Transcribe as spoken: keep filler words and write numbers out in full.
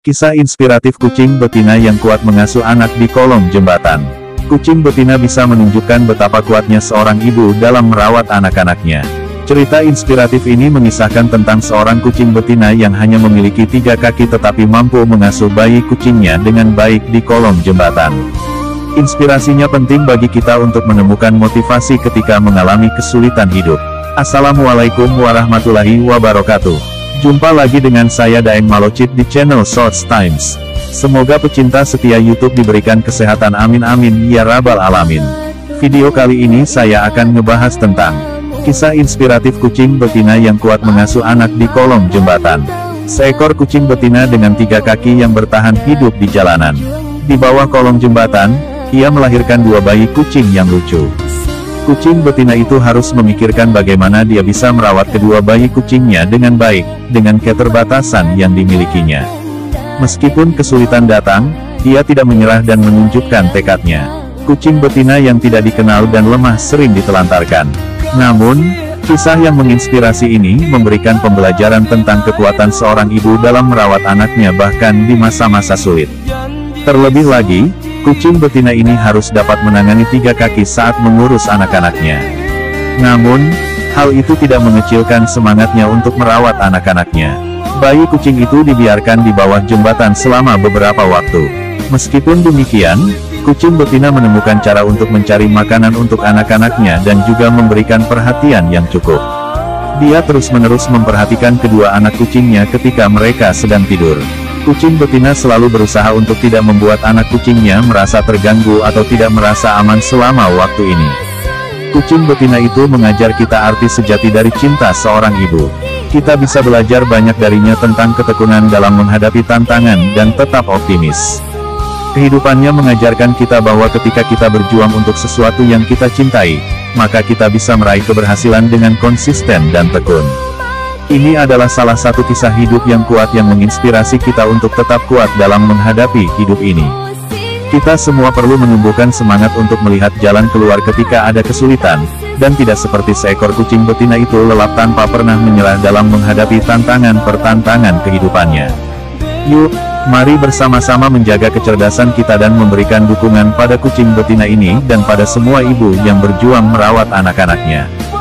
Kisah inspiratif kucing betina yang kuat mengasuh anak di kolong jembatan. Kucing betina bisa menunjukkan betapa kuatnya seorang ibu dalam merawat anak-anaknya. Cerita inspiratif ini mengisahkan tentang seorang kucing betina yang hanya memiliki tiga kaki tetapi mampu mengasuh bayi kucingnya dengan baik di kolong jembatan. Inspirasinya penting bagi kita untuk menemukan motivasi ketika mengalami kesulitan hidup. Assalamualaikum warahmatullahi wabarakatuh. Jumpa lagi dengan saya Daeng Malocit di channel Shorts Times. Semoga pecinta setia YouTube diberikan kesehatan, amin amin ya rabbal alamin. Video kali ini saya akan ngebahas tentang kisah inspiratif kucing betina yang kuat mengasuh anak di kolong jembatan. Seekor kucing betina dengan tiga kaki yang bertahan hidup di jalanan. Di bawah kolong jembatan, ia melahirkan dua bayi kucing yang lucu. Kucing betina itu harus memikirkan bagaimana dia bisa merawat kedua bayi kucingnya dengan baik, dengan keterbatasan yang dimilikinya. Meskipun kesulitan datang, dia tidak menyerah dan menunjukkan tekadnya. Kucing betina yang tidak dikenal dan lemah sering ditelantarkan. Namun, kisah yang menginspirasi ini memberikan pembelajaran tentang kekuatan seorang ibu dalam merawat anaknya bahkan di masa-masa sulit. Terlebih lagi, kucing betina ini harus dapat menangani tiga kaki saat mengurus anak-anaknya. Namun, hal itu tidak mengecilkan semangatnya untuk merawat anak-anaknya. Bayi kucing itu dibiarkan di bawah jembatan selama beberapa waktu. Meskipun demikian, kucing betina menemukan cara untuk mencari makanan untuk anak-anaknya dan juga memberikan perhatian yang cukup. Dia terus-menerus memperhatikan kedua anak kucingnya ketika mereka sedang tidur. Kucing betina selalu berusaha untuk tidak membuat anak kucingnya merasa terganggu atau tidak merasa aman selama waktu ini. Kucing betina itu mengajar kita arti sejati dari cinta seorang ibu. Kita bisa belajar banyak darinya tentang ketekunan dalam menghadapi tantangan dan tetap optimis. Kehidupannya mengajarkan kita bahwa ketika kita berjuang untuk sesuatu yang kita cintai, maka kita bisa meraih keberhasilan dengan konsisten dan tekun. Ini adalah salah satu kisah hidup yang kuat yang menginspirasi kita untuk tetap kuat dalam menghadapi hidup ini. Kita semua perlu menumbuhkan semangat untuk melihat jalan keluar ketika ada kesulitan, dan tidak seperti seekor kucing betina itu lelap tanpa pernah menyerah dalam menghadapi tantangan per tantangan kehidupannya. Yuk, mari bersama-sama menjaga kecerdasan kita dan memberikan dukungan pada kucing betina ini dan pada semua ibu yang berjuang merawat anak-anaknya.